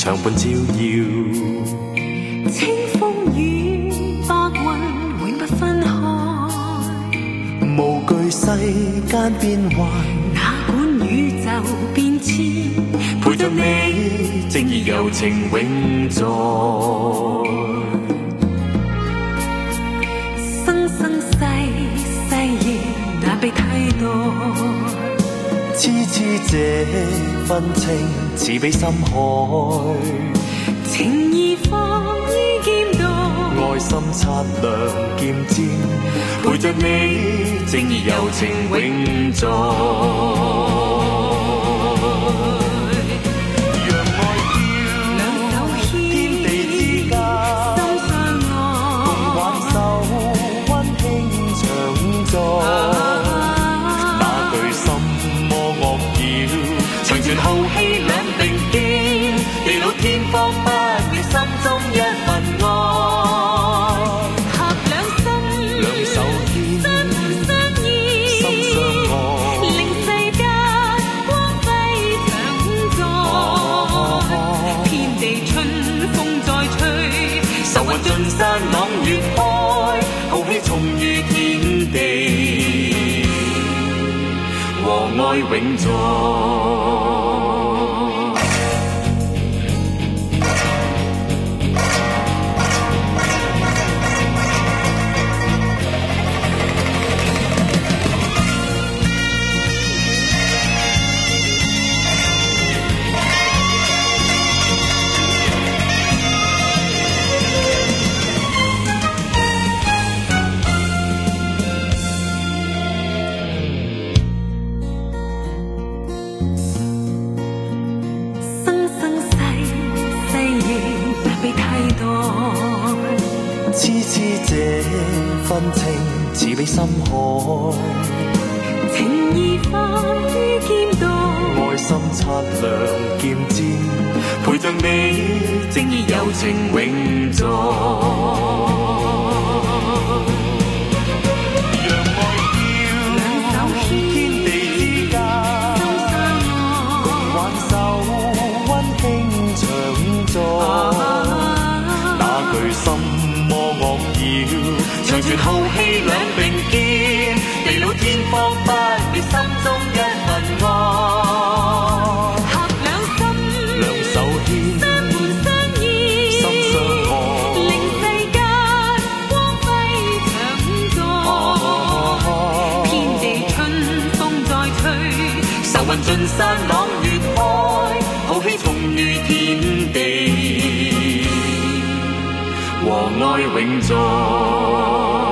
長伴照耀。 清風與白雲永不分開， 無懼世間變幻， 哪管宇宙變遷， 陪着你，正義柔情永在。 生生世世亦難被替代。 痴痴這份情，似比深海。 情義放於劍道， 愛心擦亮劍尖，陪着你，正義柔情永在。讓愛飄， 兩手牽， 天地之間， 心相愛， 共挽手，溫馨長在。那句心魔惡擾，長存浩氣兩並肩，地老天荒不滅心中一份愛。 合兩心， 兩手牽， 相伴相依， 心相愛， 令世間光輝長在。天地春風再吹， 愁雲盡散朗月開，浩氣重於天地，和愛永在。痴痴這份情，似比深海。 情義放於劍道， 愛心擦亮劍尖，陪着你，正義柔情永在。讓愛飄， 兩手牽， 天地之間， 心相愛， 共挽手，溫馨長在。那句心魔惡擾，長存浩氣兩並肩，地老天荒不滅心中一份愛。 合兩心， 兩手牽， 相伴相依， 心相愛， 令世間光輝長在。天地春風再吹， 愁雲盡散朗月開，浩氣重於天地，和愛永在。